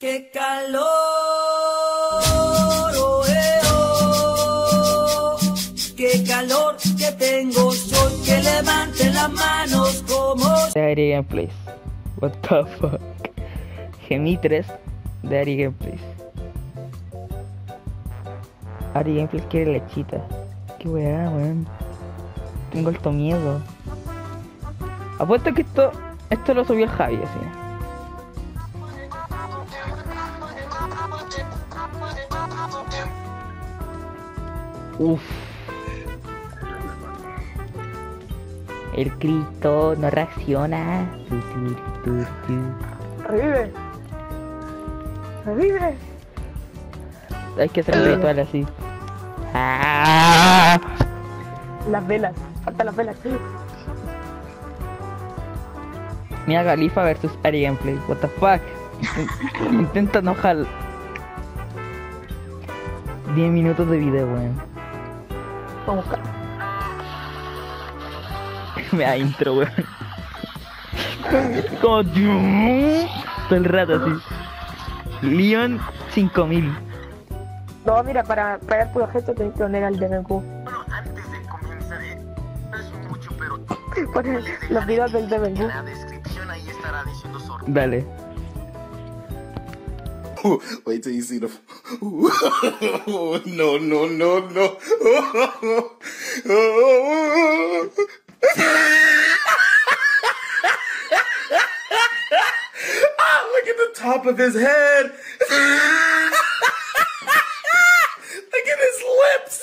¡Qué calor! Oh, oh. ¡Qué calor que tengo! Soy que levante las manos como... Daddy Gameplays. What the fuck. Gemí 3 de Ari Gameplays. Ari Gameplays quiere lechita. Qué weá, weón. Tengo alto miedo. Apuesto que esto lo subió el Javi, así. Uff. El Cristo no reacciona. Revive. Revive. Hay que hacer un ritual así. ¡Ah! Las velas. Falta las velas. Mia Khalifa versus Ari Gameplay. What the fuck. Intenta enojar. 10 minutos de video, weón. Vamos a buscar. Me da intro, weón. Como todo el rato así. Leon 5000. No, mira, para pegar puro gesto tenés que poner al DMQ. Bueno, antes de comenzar, no es mucho, pero Poner los videos del en DMQ. la descripción ahí estará diciendo sorteo. Dale. Wait till you see the. No, no, no, no. Look at the top of his head. Look at his lips.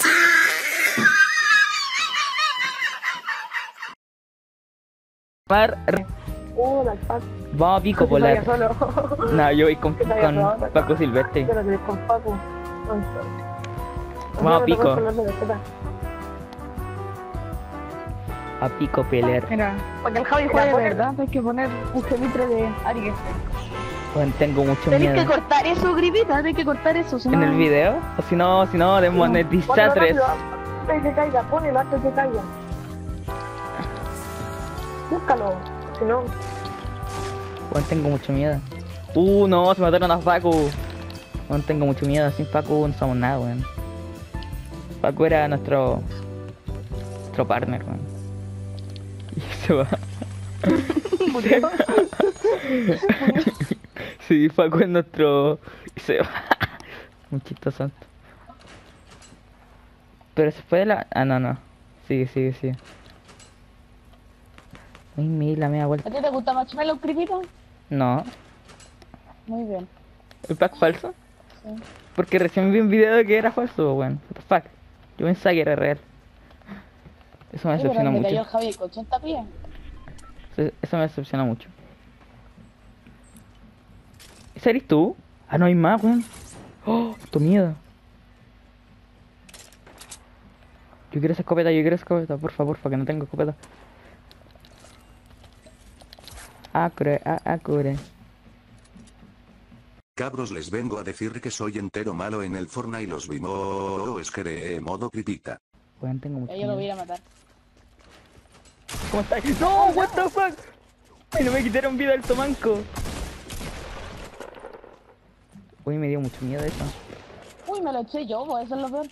La Paco. Vamos a pico polar. Solo. No, yo voy con Que vaya solo. Paco Silvestre. Yo no querés con Paco. Vamos a pico. A pico pelear. Mira, para que el Javi juegue de verdad, hay que poner un gemitre de Aries. Bueno, tengo mucho Tenés que miedo. cortar eso, gripita, tenés que cortar eso. ¿En el video? O si no, desmonetizatres. Antes de que caiga, ponelo antes de que caiga. Búscalo, si no. Bueno, tengo mucho miedo. No, se mataron a Paco. Bueno, tengo mucho miedo. Sin Paco no somos nada, weón. Paco era nuestro partner, weón. Y se va. Murió. Sí, Paco es nuestro... Y se va. Muy chistoso. Pero se fue de la... Ah, no. Sigue. Uy, mira, me da vuelta. ¿A ti te gusta Marshmallow, Cripita? No. Muy bien. ¿El pack falso? Sí. Porque recién vi un video de que era falso, weón. What the fuck. Yo pensaba que era real. Eso me decepciona Me cayó mucho. Javi el colchón tapía. Eso me decepciona mucho. ¿Ese eres tú? Ah, no hay más, weón. Oh, tu miedo. Yo quiero esa escopeta, por favor, que no tengo escopeta. Acure. Cabros, les vengo a decir que soy entero malo en el Fortnite y los vimos es que modo cripita. Weón, tengo mucho Yo lo voy miedo. a matar. ¿Cómo estás? ¡No! What the fuck. Ay, no me quitaron vida del tomanco. Uy, me dio mucho miedo eso. Uy, me lo eché yo, pues eso es lo peor.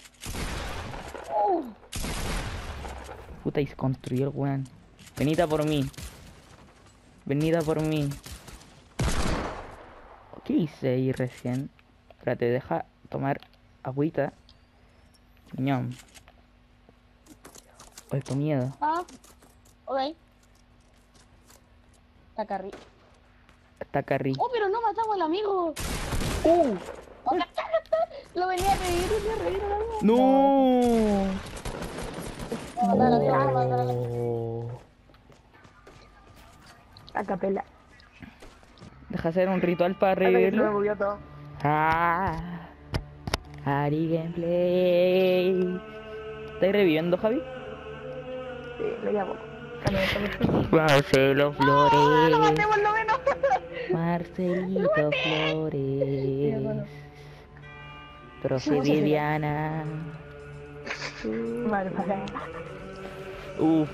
Puta, y se construyó el weón. Venida por mí. ¿Qué hice ahí recién? Espérate, deja tomar agüita. Ñom. Alto miedo. Ah, ok. Está acá arriba. Oh, pero no matamos al amigo. Lo venía a reír, al amigo. ¡No! Vamos a matar al amigo, vamos a matar al amigo. Oh. A capela. Deja hacer un ritual para revivirlo. movió todo. Ari Gameplay. ¿Estás reviviendo, Javi? Sí, lo llamo. Marcelo Flores. ¡Lo maté por lo menos! Marcelito Flores. Profe Viviana. Bárbara. Uff.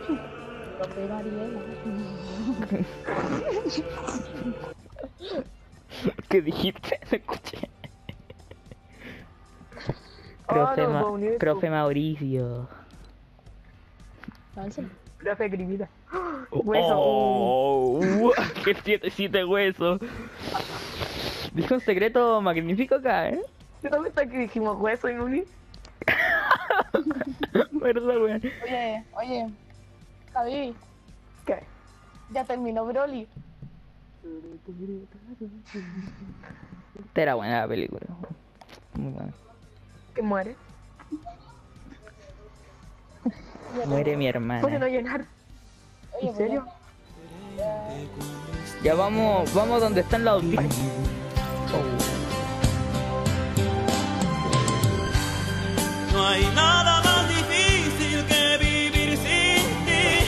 Profe Mariela. ¿Qué dijiste? No escuché. Oh, no, puedo unir Profe Mauricio. Profe Gripita. Hueso. Oh, qué 7 huesos. Dijo un secreto magnífico acá, ¿eh? ¿Te das cuenta que dijimos hueso y Nuni? Verdad, weón. Oye, Javi, ¿Qué? ya terminó Broly. Esta era buena la película. Muy buena. ¿Que muere? Muere mi ¿Puede hermana. no llenar? Oye, ¿En serio? Ya vamos donde están los audífonos. No hay nada más difícil que vivir sin ti.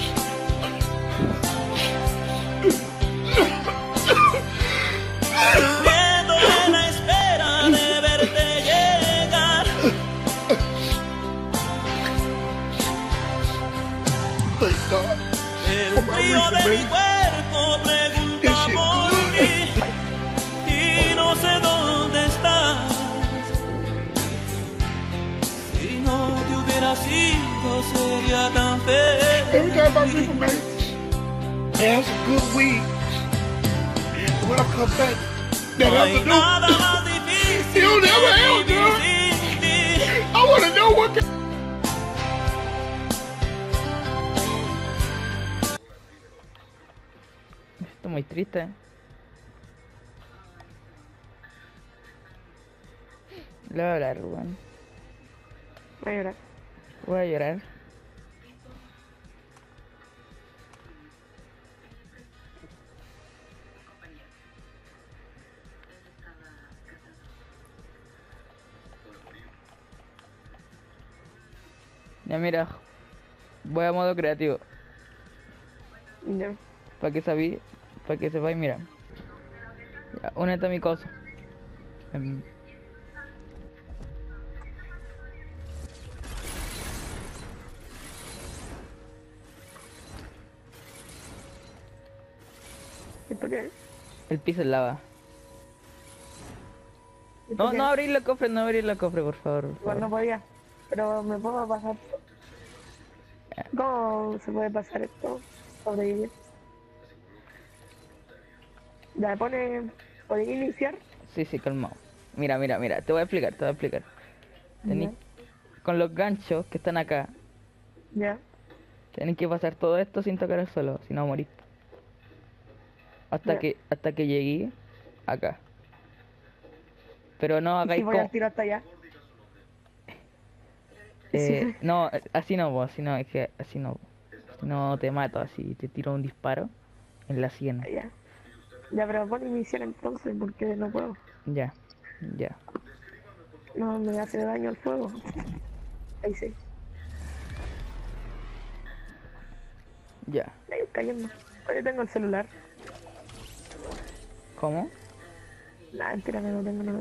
Miedo en la espera de verte llegar. Thank God. El frío de mi cuerpo pregunta por ti y no sé dónde estás. Si no te hubieras ido sería tan Every time I feliz. leave him, man, I have some good weed. And when I come back, that No hay afternoon, nada más difícil You never held, que vivir girl. sin ti. I want to know what. Esto es muy triste. Le voy a hablar, weón. Voy a llorar. Voy a llorar. Ya mira, voy a modo creativo. Ya. Para que sepáis, mira. Ya, únete a mi cosa. ¿Esto qué es? El piso es lava. ¿Esto No, qué no es? abrir los cofres, por favor. Por Igual no favor. podía. Pero me puedo pasar. ¿Cómo se puede pasar esto? Sobrevivir. Ya pone. ¿Podéis iniciar? Sí, sí, calmado. Mira, te voy a explicar. Tenéis con los ganchos que están acá, Ya. tenéis que pasar todo esto sin tocar el suelo, si no morís. Ya. Hasta que llegué acá. Pero no ¿Y hagáis si voy al tiro hasta allá? no, así no, vos, así no, es que así no. Si no te mato, así te tiro un disparo en la sien. Ya. Ya, pero pon iniciar entonces, porque no puedo. Ya. No me hace daño el fuego. Ahí sí. Ya. Ahí cayendo. Oye, tengo el celular. ¿Cómo? Nah, mentira, no lo tengo.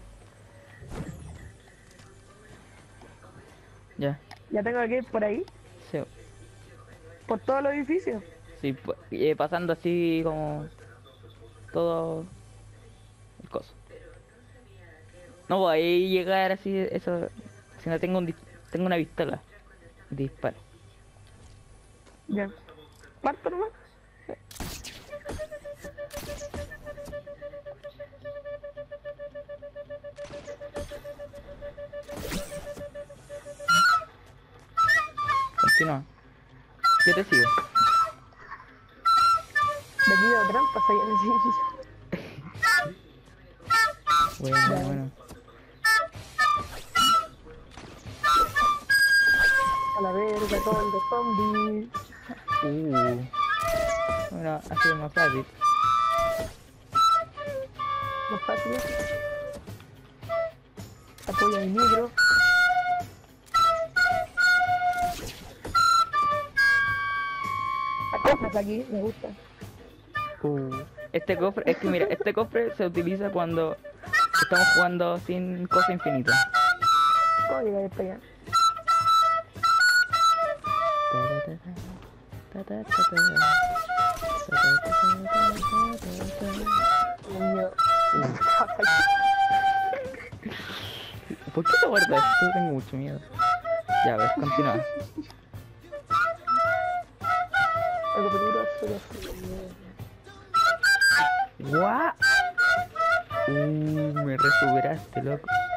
Ya. Ya tengo que ir por ahí, Sí, por todos los edificios. sí, pasando así como todo el coso. No voy a llegar así, eso, si no tengo tengo una pistola. Disparo. Ya. ¿Parto nomás? Continúa. Yo te sigo. De aquí veo trampas ahí en el edificio. Bueno. A la verga, todo el de zombies. Bueno, ha sido más fácil. Más fácil. Apoya el micro. Cofres aquí, me gusta. Este cofre, es que mira, este cofre se utiliza cuando estamos jugando sin cosa infinita. ¿Cómo llegar hasta allá? Dios mío. ¿Por qué te guardas esto? Tengo mucho miedo. Ya, a ver, continúa. Algo peligroso, ya sé. ¡Guau! Me resuperaste, loco.